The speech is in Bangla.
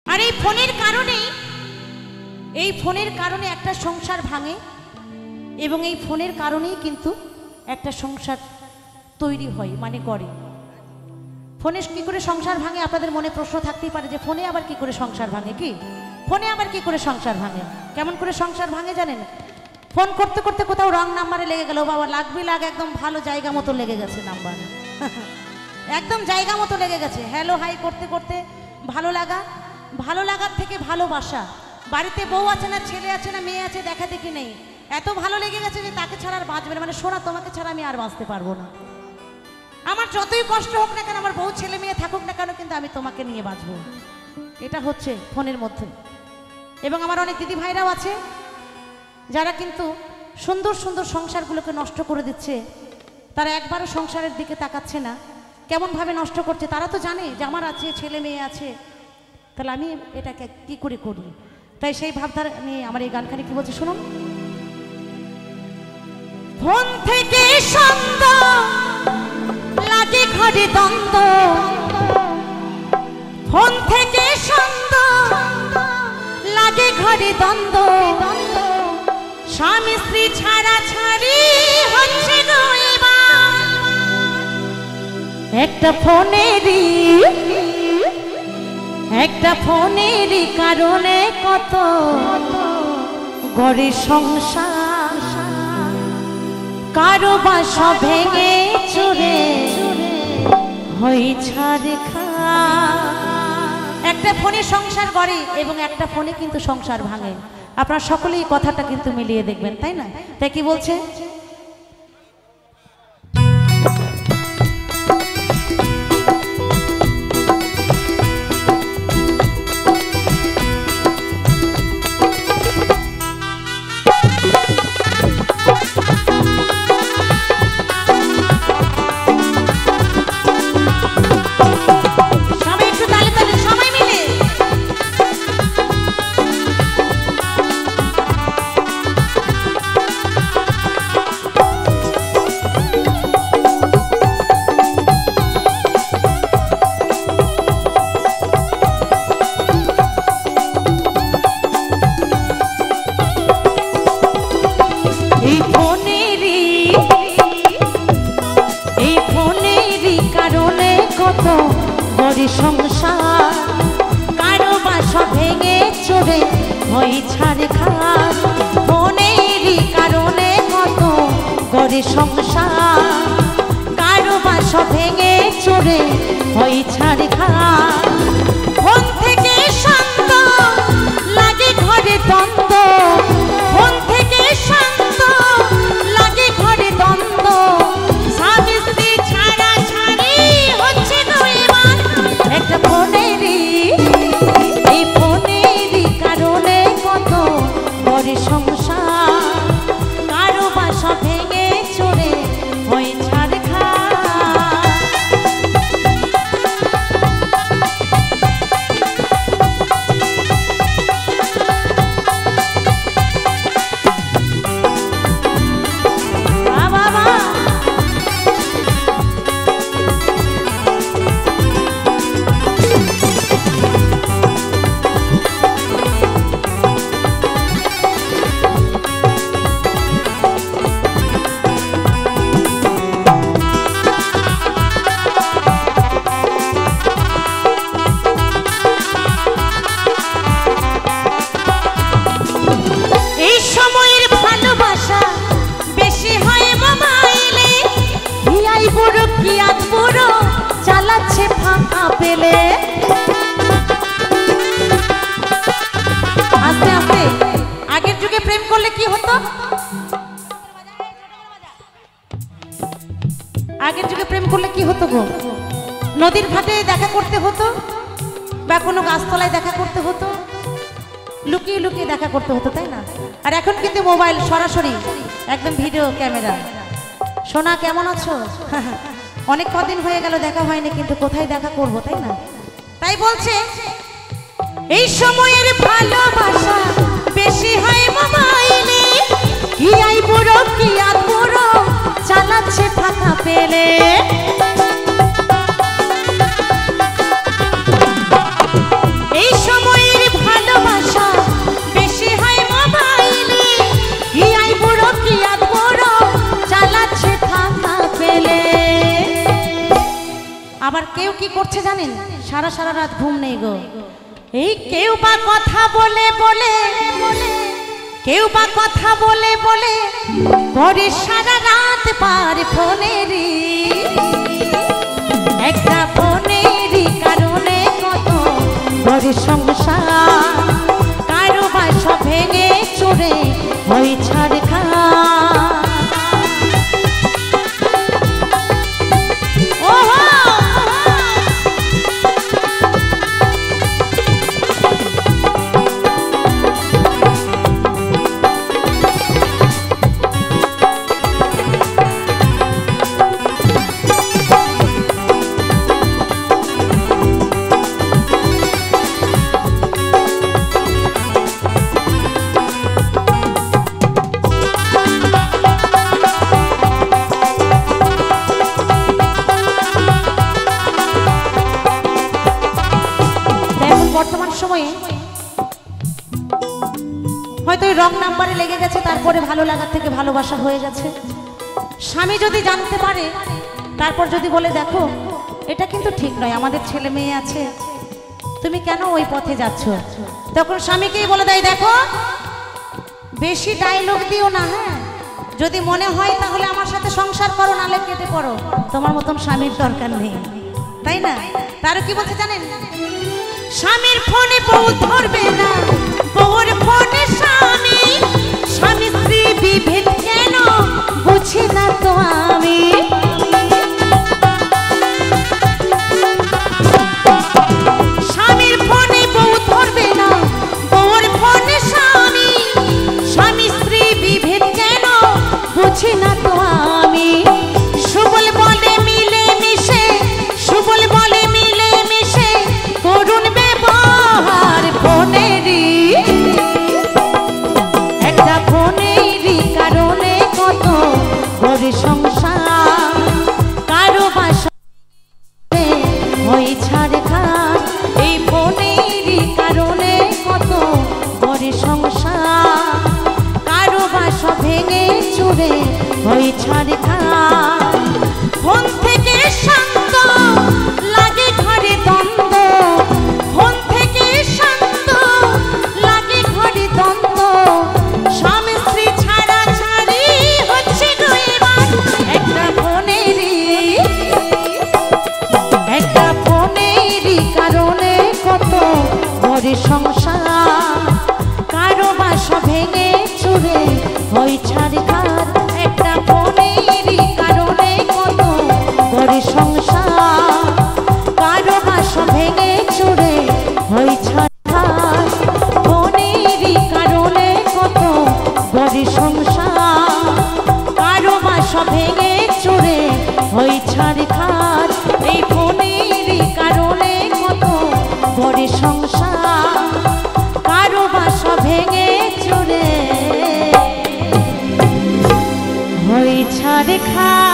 আর এই ফোনের কারণে একটা সংসার ভাঙে এবং এই ফোনের কারণেই কিন্তু একটা সংসার তৈরি হয়, মানে গড়ে। ফোনে কি করে সংসার ভাঙে আপনাদের মনে প্রশ্ন থাকতেই পারে যে ফোনে আবার কি করে সংসার ভাঙে, কি ফোনে আবার কি করে সংসার ভাঙে, কেমন করে সংসার ভাঙে জানেন? ফোন করতে করতে কোথাও রং নাম্বারে লেগে গেল, বাবা লাগবে লাগ একদম ভালো জায়গা মতো লেগে গেছে নাম্বার একদম জায়গা মতো লেগে গেছে। হ্যালো হাই করতে করতে ভালো লাগার থেকে ভালোবাসা, বাড়িতে বউ আছে না ছেলে আছে না মেয়ে আছে দেখা দেখি নেই, এত ভালো লেগে গেছে যে তাকে ছাড়া আর বাঁচবে না, মানে সোনা তোমাকে ছাড়া আমি আর বাঁচতে পারবো না, আমার যতই কষ্ট হোক না কেন, আমার বউ ছেলে মেয়ে থাকুক না কেন, কিন্তু আমি তোমাকে নিয়ে বাঁচবো। এটা হচ্ছে ফোনের মধ্যে। এবং আমার অনেক দিদি ভাইরাও আছে যারা কিন্তু সুন্দর সুন্দর সংসারগুলোকে নষ্ট করে দিচ্ছে, তারা একবারও সংসারের দিকে তাকাচ্ছে না, কেমনভাবে নষ্ট করছে। তারা তো জানে যে আমার আছে ছেলে মেয়ে আছে, তাহলে আমি এটাকে কি করে করি। তাই সেই ভাবধারা নিয়ে আমার এই গানখানি কি বলছে শুনুন। ফোন থেকে সন্দেহ লাগে ঘরে দ্বন্দ্ব, ফোন থেকে সন্দেহ লাগে ঘরে দ্বন্দ্ব, স্বামী স্ত্রী ছাড়া ছাড়ি হচ্ছে গো এবার, একটা ফোনেরই কারণে কত ঘরে সংসার, কারো বাসা ভেঙে চুরে হই ছাড় খা। একটা ফোনে সংসার গড়ে এবং একটা ফোনে কিন্তু সংসার ভাঙে। আপনারা সকলেই কথাটা কিন্তু মিলিয়ে দেখবেন, তাই না? তাই কি বলছে? সংসার কারো বাসা ভেঙে চড়ে হই ছাড় খার, ফোনেরই কারণে কত গড়ে সংসার, কারো বাসা ভেঙে চড়ে হই ছাড় খার। ফোন থেকে শান্ত লাগে ঘরে দ্বন্দ্ব, ফোন থেকে শান্ত লাগে ঘরে দ্বন্দ্ব, স্বামী স্ত্রী ছাড়া ছাড়ি হচ্ছে গো এবার, একটা এই ফোনেরই কারণে কত ঘরে সংসার, কারো বাসা ভেঙে চড়ে হয়ে ছাড় খা। আস্তে আস্তে আগের যুগে প্রেম করলে কি হতো, আগের যুগে প্রেম করলে কি হতো গো, নদীর ঘাটে দেখা করতে হতো বা কোনো গাছতলায় দেখা করতে হতো, লুকিয়ে লুকিয়ে দেখা করতে হতো, তাই না? আর এখন কিন্তু মোবাইল সরাসরি একদম ভিডিও ক্যামেরা। সোনা কেমন আছো? অনেক কদিন হয়ে গেল দেখা হয়নি, কিন্তু কোথায় দেখা করব, তাই না? তাই বলছে এই সময়ের ভালোবাসা বেশি হয় মোবাইলে, কি আই বুড়ো কি আত বুড়ো চালাচ্ছে ফাঁকা পেলে, এই সময় কেউ কি করছে জানেন? সারা সারা রাত ঘুম নেই গো। এই কেউ বা কথা বলে বলে, কেউ বা কথা বলে বলে করে সারা রাত পার ফোনেরই, একটা ফোনেরই কারণে কত করে সংসার, কারো বাসা ভেঙে চুরে ওই ছাড় খা। বর্তমান সময়ে হয়তো রং নাম্বারে লেগে গেছে, তারপরে ভালো লাগার থেকে ভালোবাসা হয়ে গেছে। স্বামী যদি জানতে পারে, তারপর যদি বলে দেখো এটা কিন্তু ঠিক নয়, আমাদের ছেলে মেয়ে আছে, তুমি কেন ওই পথে যাচ্ছ, তখন স্বামীকেই বলে দেয় দেখো বেশি ডায়লগ দিও না, হ্যাঁ যদি মনে হয় তাহলে আমার সাথে সংসার করো, নালে কেটে পড়ো, তোমার মতন স্বামীর দরকার নেই, তাই না? তারও কি বলছে জানেন? স্বামীর ফোনে বউ ধরবে না, বউর ফোনে স্বামী, স্বামী স্ত্রী বিভেদ কেন বুঝি না তো আমি। স্বামীর ফোনে বউ ধরবে না, বউর ফোনে স্বামী, স্বামী স্ত্রী বিভেদ কেন বুঝি না তো আমি। সুবল বলে মিলে মিশে, সুবল বলে মিলে মিশে করুন ব্যবহার ফোনেরই, একটা ফোনেরই কারণে কত করে সংসার, কারো বাসা ওই ছাড় খা। এই ফোনেরই কারণে কত করে সংসার, কারো বাসা ভেঙে চুরে ওই ছাড় খা। ফোন থেকে শান্ত লাগে ঘরে দ্বন্দ্ব, ফোন থেকে শান্ত লাগে ঘরে দ্বন্দ্ব, স্বামী স্ত্রী ছাড়া ছাড়ি হচ্ছে গো এবার, একটা ফোনেরই, একটা ফোনেরই কারণে কত করে সংসার, কারো বাসা ভেঙে চুরে ওই ছাড় খা। একটা ফোনেরই কারণে কত করে সংসার, কারো বাসা ভেঙে চুরে ওই ছাড় খা। ফোনেরই কারণে কত করে সংসার, কারো বাসা ভেঙে চুরে ওই ছাড় খা। এই ফোনেরই কারণে কত করে সংসার, কারো বাসা ভেঙে চুরে ওই ছাড় খা।